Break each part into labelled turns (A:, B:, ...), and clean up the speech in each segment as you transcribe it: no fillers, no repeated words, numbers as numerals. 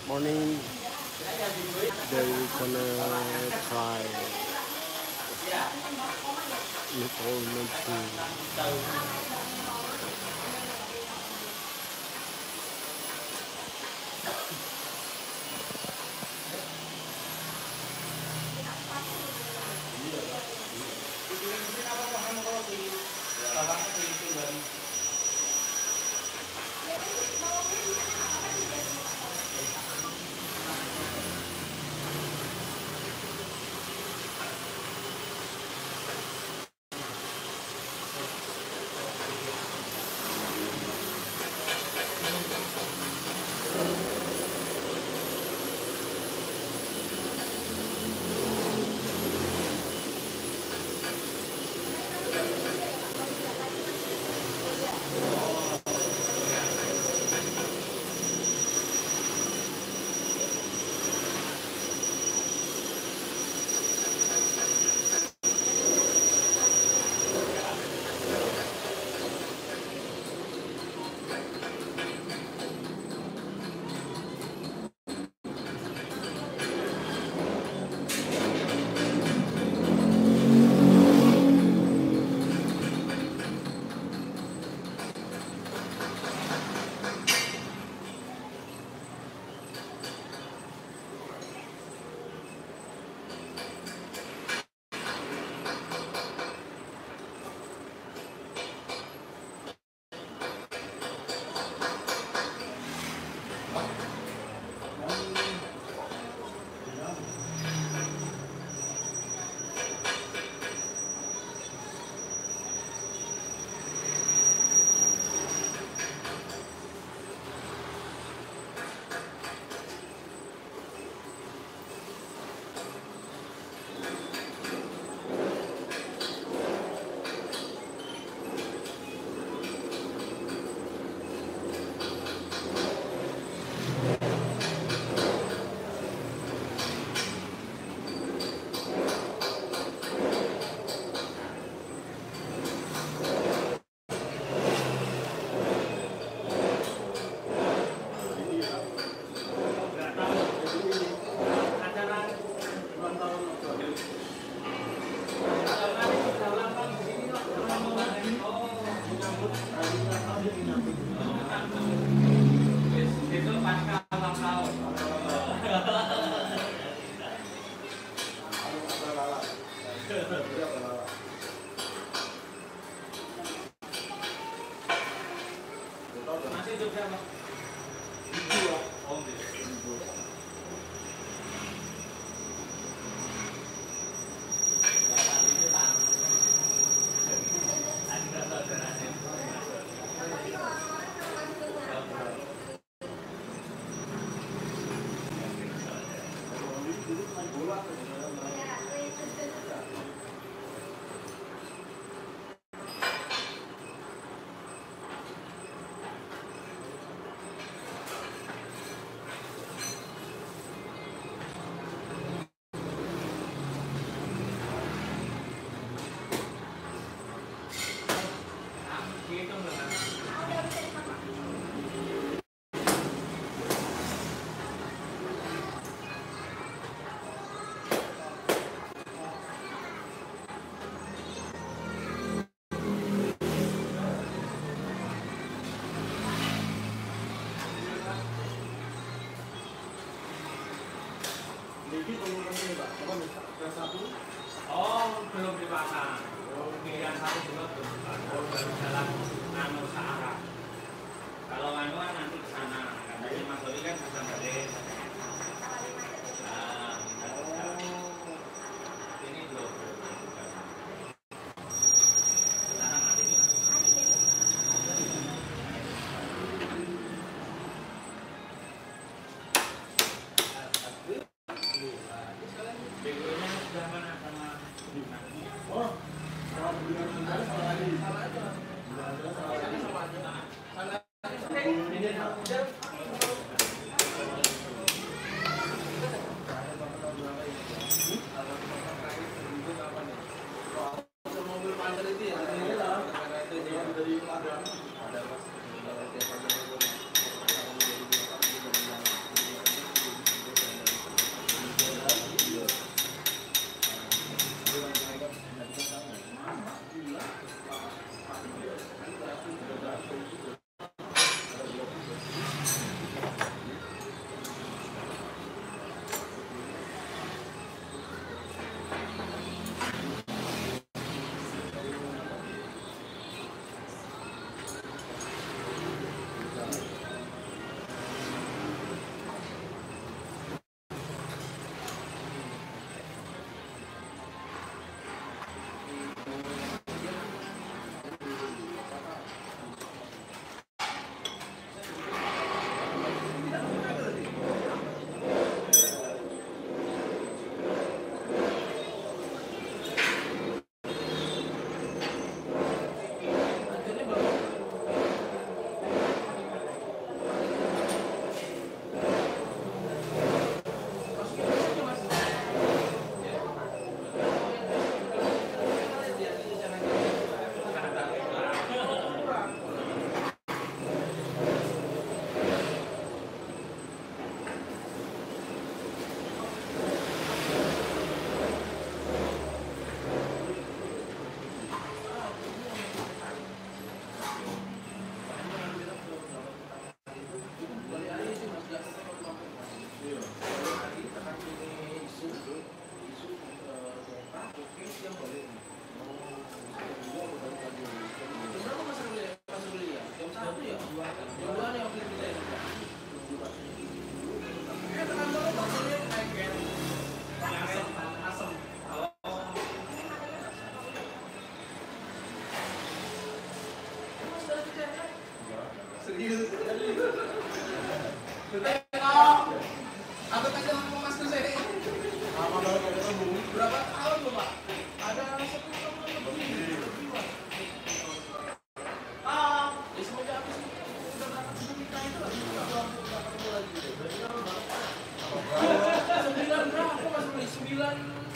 A: morning they gonna try Nicole Nancy.
B: Aku tanya sama Mas Kus ini. Berapa tahun loh Pak? Ada 10 tahun lebih. Ya semoga habis udah berangkat sebelum kita itu lagi. 9 berapa Mas Beli? 9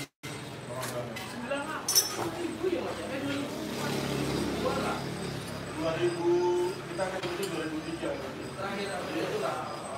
B: ribu ya Mas? 2000 lah.
C: 2000 kita kan itu 2003.
B: Terakhir itu lah.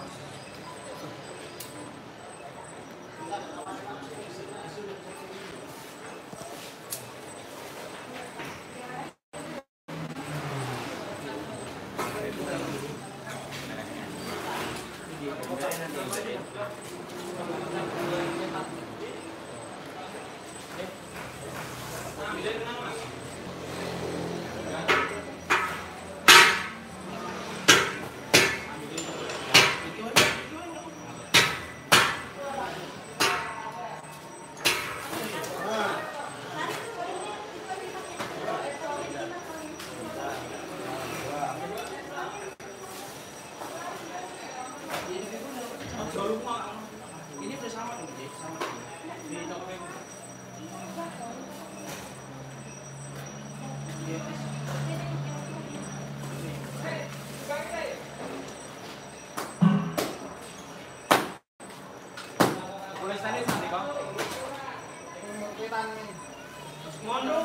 B: Ini udah sama nih, sama di dokumen. Tulisannya nanti Bang. Mondo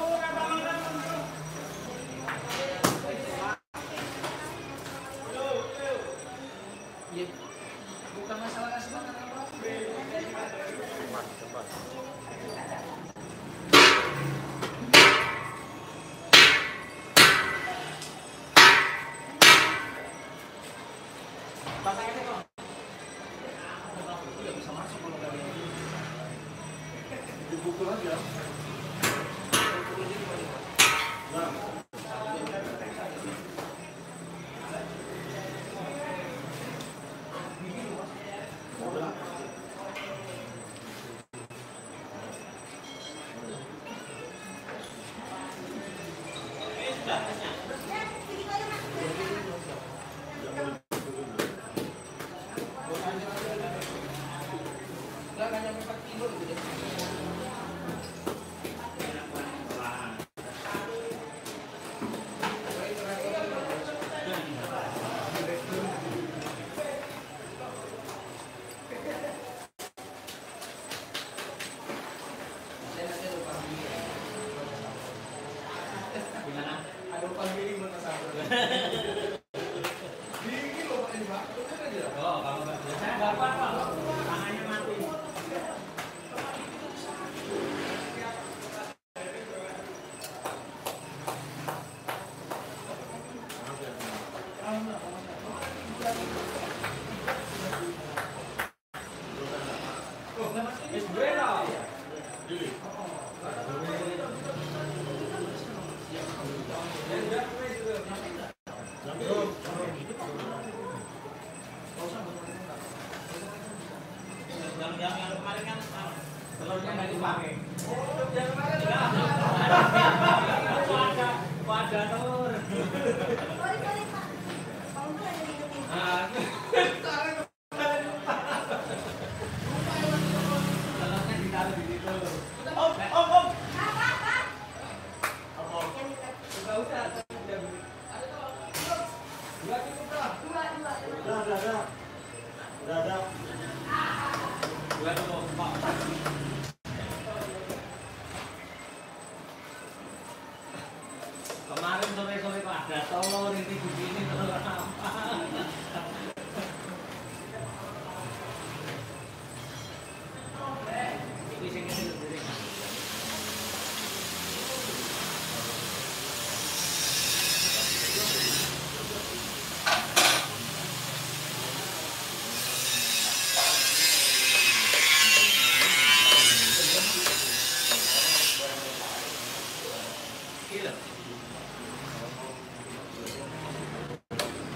B: ya, bukan masalah kasih makan apa. Pasangnya kok. Tidak bisa masuk kalau nggak ada.
C: Dipukul aja. Nah.
B: Nggak nyampe 4 kilo gitu deh. Ada upah giling buat Mas Abro. Dingin loh Pak ini Pak. Bener aja.
D: Oh, kalau nggak biasanya nggak apa-apa. Tangannya mati. Es bueno. Yang kemarin kan telurnya nggak dipakai. Yang kemarin ada telur. Telurnya ditaruh di situ. Om. Nggak usah. Dua cukup lah.
C: Udah ada.
D: Dua cukup, Pak. Kemarin sore-sore kok ada telur ini begini telur apa? Ini sing kecil sendiri. Gila.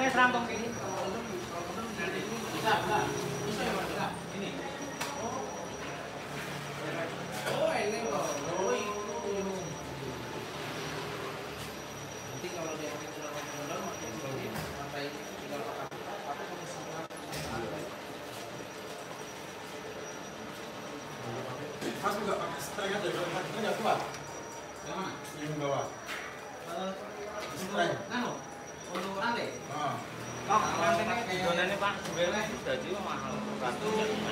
D: Ini serantong ini. Bisa. Bisa ya, Mas. Ini. Oh, ini loh. Oh, itu. Nanti kalau dia pakai celana dalam makin bagi sampai tinggal pakai
C: Mas juga pakai streng aja, kalau pakai nggak kuat.
D: yang mana?
C: Yang bawah. Streng.
D: Nano. Untuk rantai.
C: Ah.
D: Oh, rantai donane Pak, sebenarnya dadi mahal. Satu.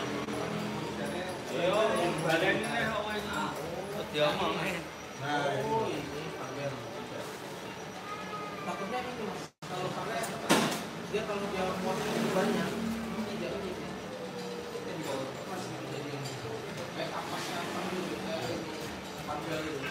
D: Yo, baleni nek kok iki. Diomong.
C: Nah,
D: Oh, ini panggil. Takutnya ini Mas, kalau pakai dia kalau dia muatnya banyak, ini jadi ini. Kita di bawah pas jadi kayak kapasnya apa gitu kayak ini panggil gitu.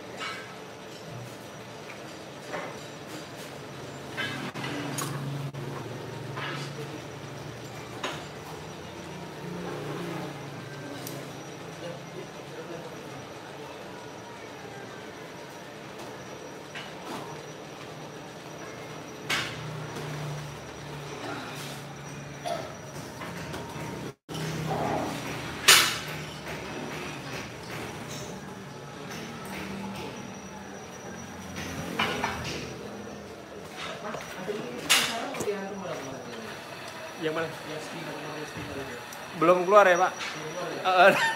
A: Yang mana?
D: Ya, speaker itu.
A: Belum keluar ya, Pak?
D: Belum keluar ya?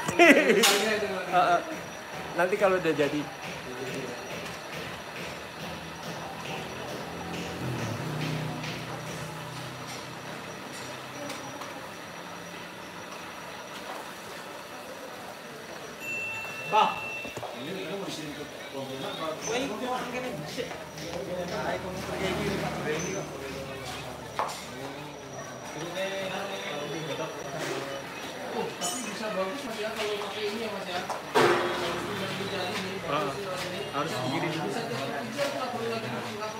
A: Nanti kalau udah jadi.
D: Pak,
C: ini mau disini ke Pontianak.
D: kowe iki orang kene dhisik. Ae kono pergi iki Pak Breni kok. Oh, tapi bisa bagus Mas ya kalau pakai ini ya Mas ya. Kalau sudah dijadi ini bagus sih kalau ini.
A: Harus begini.
D: Bisa jadi kerja nggak perlu lagi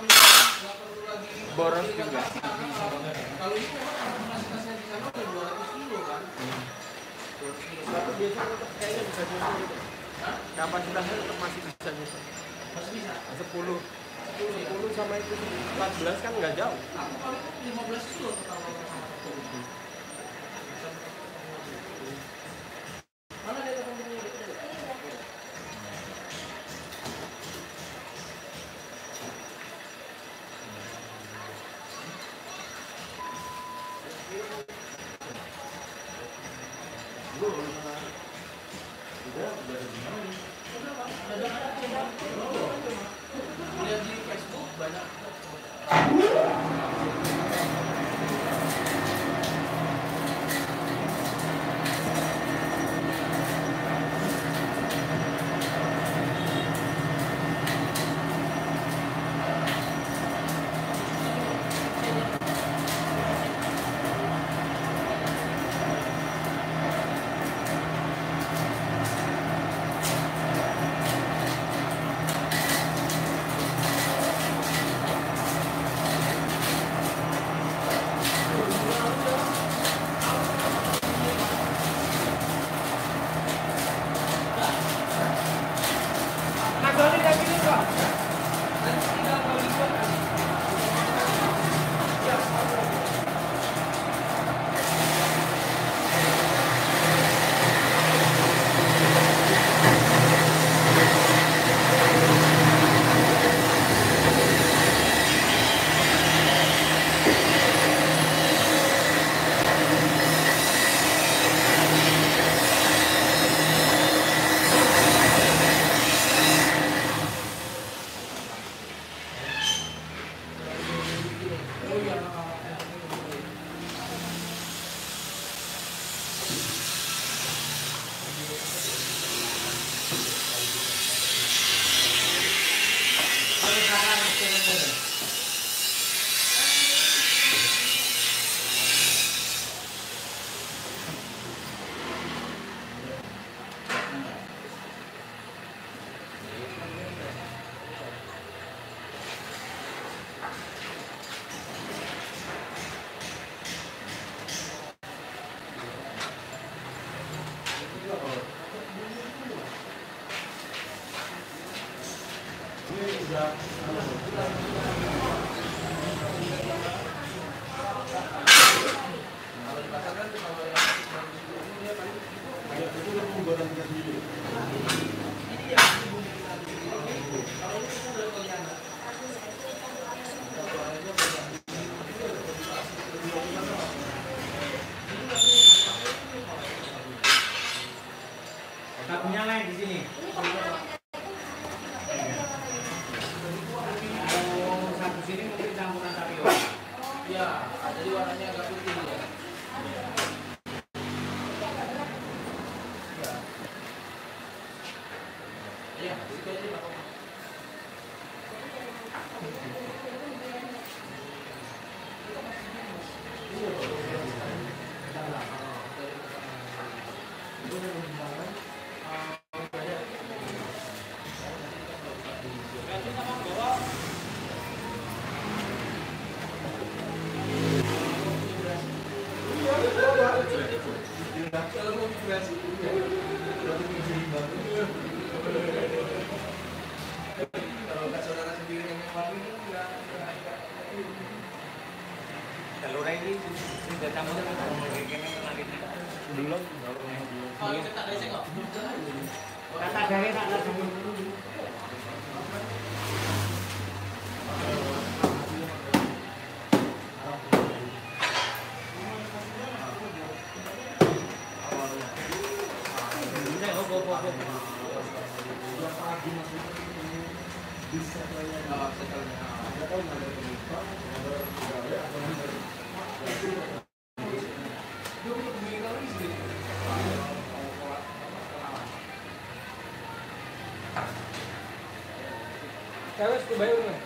A: Boros juga.
D: Kalau ini memang kapasitasnya di sana udah 200 kilo kan. 200 kilo. Tapi biasa untuk kayaknya bisa nyusul gitu.
A: Kapasitasnya tetap masih bisa nyusul.
D: Masih bisa.
A: 10 sama itu 14 kan nggak jauh.
D: Aku paling 15 kilo total. Mana dia komputernya gitu? Lihat di Facebook banyak.
C: Itu kan pembuatan kita sendiri.
D: Ini yang bumbu kita sendiri. Kalau ini kita udah kelihatan.
B: Tabunya lain di sini. Kalau satu sini mungkin campuran tapioka.
D: Ya, jadi warnanya agak putih ya. Ya, itu aja Pak. Kalau saudara sendiri yang warna ini enggak.
B: Telur ini sudah campur dengan belum.
D: Oh, itu tak ada sih kok.
B: Kata dari tak ada dulu.
A: Kawes ku bayu nih.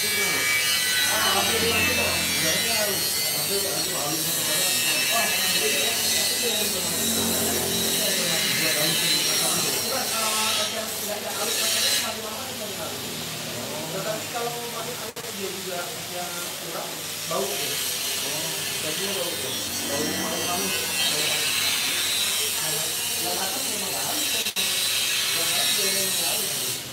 D: Tetapi kalau makin awet dia juga yang kurang bau ya. Dagingnya bau malu-malu. Yang atas memang nggak halus, yang atas dia memang nggak halus.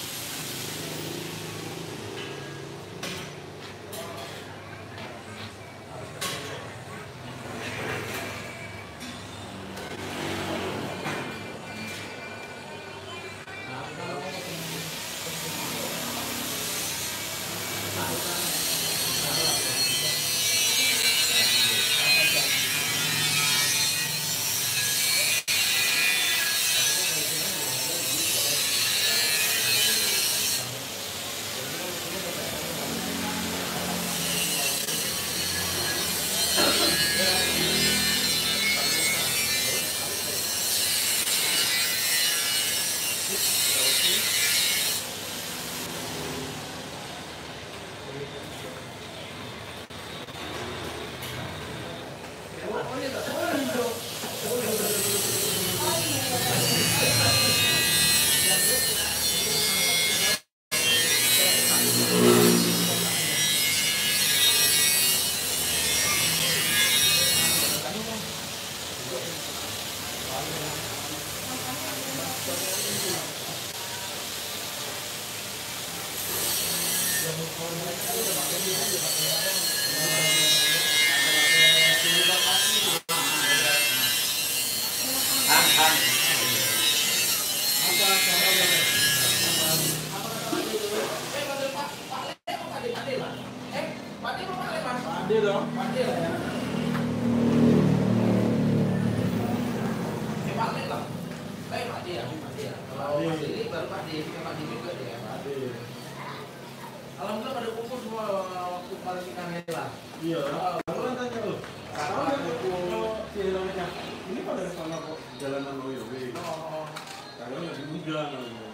D: Alhamdulillah pada kumpul semua waktu kemarin kita nela.
C: Iya. Aku kan tanya loh. Kalau si Helmnya ini pada sana kok jalanan Oyowe. Karena nggak di hujan.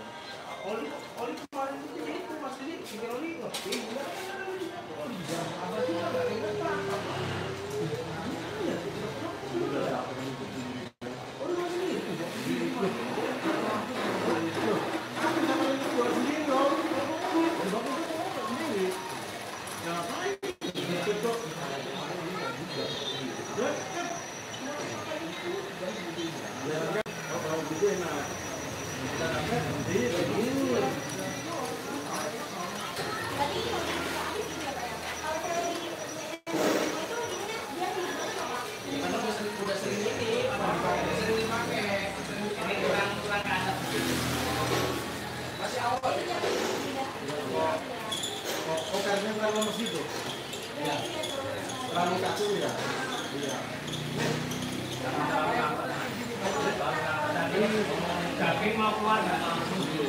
D: Oli kemarin itu Mas Didi bikin oli kok. Iya. Apa sih nggak ingat pak?
B: Daging mau keluar nggak langsung dulu.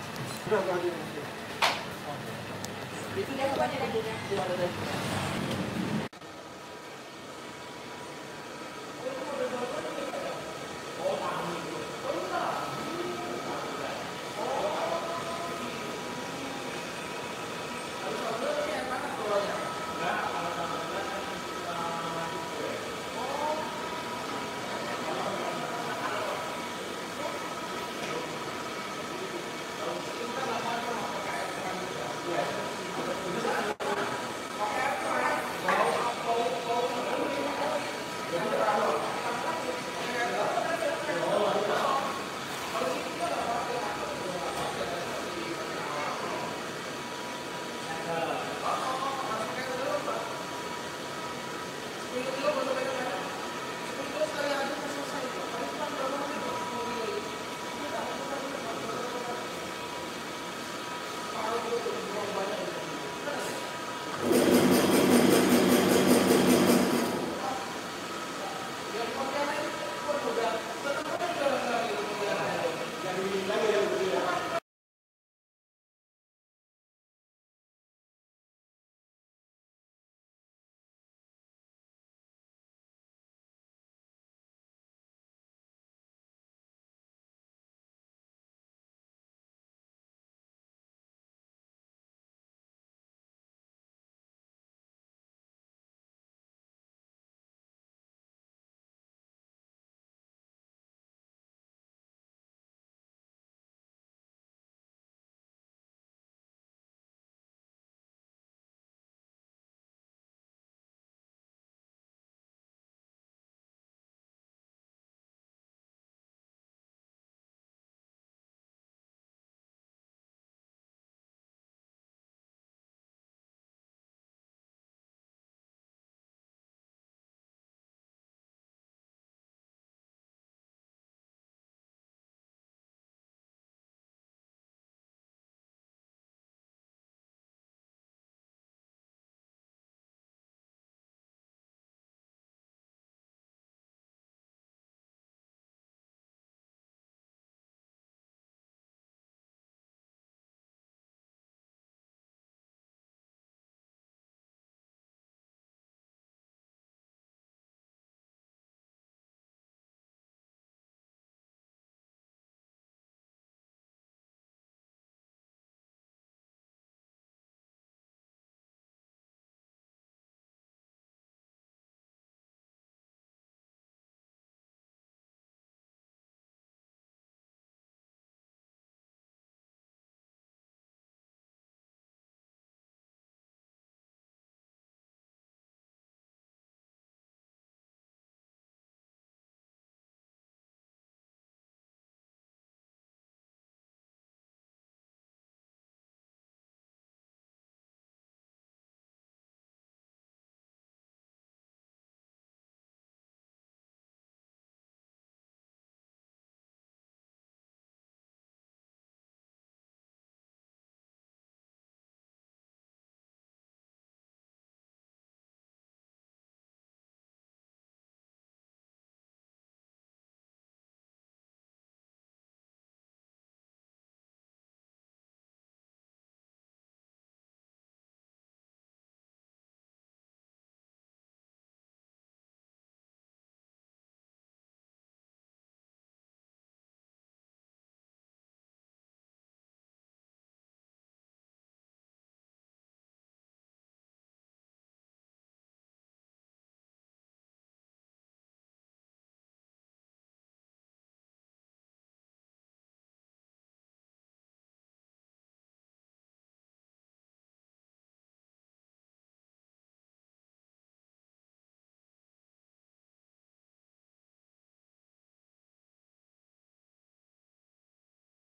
D: Itu dia banyak